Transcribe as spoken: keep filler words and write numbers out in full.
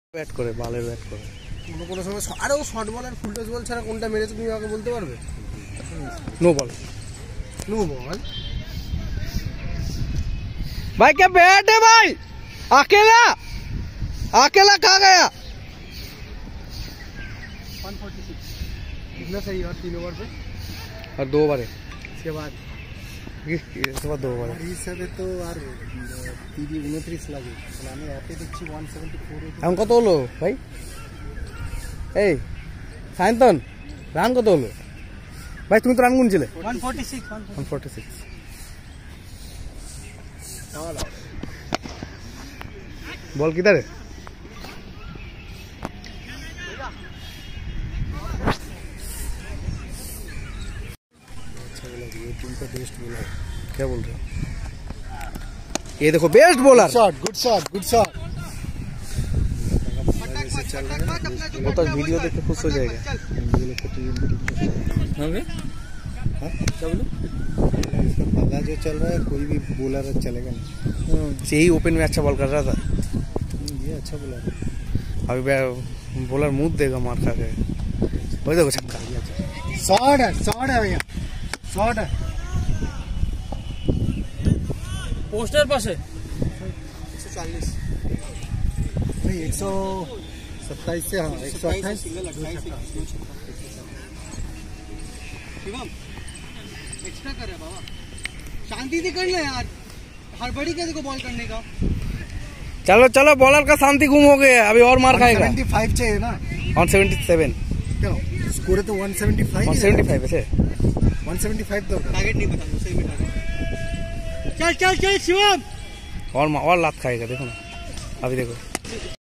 Bat করে বালের bat করে কোনো কোনো সময় আরও শর্ট বল আর ফুল টস বল ছাড়া কোনটা মেরেছে তুমি আমাকে বলতে পারবে? नो बॉल नो बॉल भाई क्या बैट है भाई? अकेला अकेला कहाँ गया? वन फोर्टी सिक्स इतना सही और तीन ओवर पे और दो ओवर है इसके बाद इसके बाद दो ओवर এই হিসাবে তো আর তিরিশ উনত্রিশ লাগে আমি অ্যাপে দেখছি ওয়ান সেভেন্টি ফোর এখন কত হলো ভাই? এই সায়ন্তন রান কত হলো ভাই? তুমি তো রান গুনছিলে one forty six one forty six. Ball किधर है? बेस्ट बॉलर क्या बोल रहे हो? ये देखो best bowler, shot good shot good shot वो तो वीडियो देख के खुश हो जाएगा। क्या बोले? पता जो चल रहा है कोई भी बॉलर चलेगा नहीं। यही ओपन में अच्छा बॉल कर रहा था, ये अच्छा बॉलर है। अभी बॉलर मुंह देगा मार खा के। वही देखो छक्का, शॉट है शॉट है भैया शॉट है पोस्टर पास है एक सौ चालीस नहीं एक सौ सत्ताईस से हाँ एक सौ अट्ठाईस एक्स्ट्रा कर रहा बाबा शांति से कर ले यार हड़बड़ी क्या देखो बॉल करने का। चलो चलो बॉलर का शांति गुम हो गया, अभी और मार खाएगा। वन सेवेंटी फाइव चाहिए ना वन सेवेंटी सेवन क्यों स्कोर है तो one seventy five one seventy five है वन सेवेंटी फाइव तो टारगेट नहीं बता दो सही में चल चल चल शिवम और और लात खाएगा, देखो ना अभी देखो।